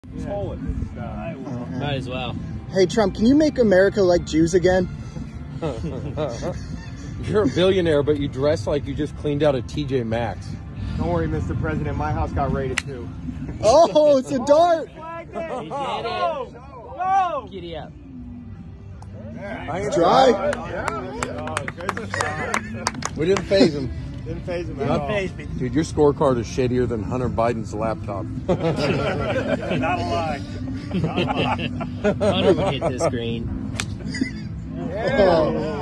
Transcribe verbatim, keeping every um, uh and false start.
Hold it. Might as well. Hey, Trump, can you make America like Jews again? You're a billionaire, but you dress like you just cleaned out a T J Maxx. Don't worry, Mister President. My house got raided too. Oh, it's a dart. He did it. Go! Giddy up. Dry. We didn't phase him. Didn't phase him at Not all. phase me. Dude, your scorecard is shadier than Hunter Biden's laptop. Not a lie. Hunter would hit this green. Oh.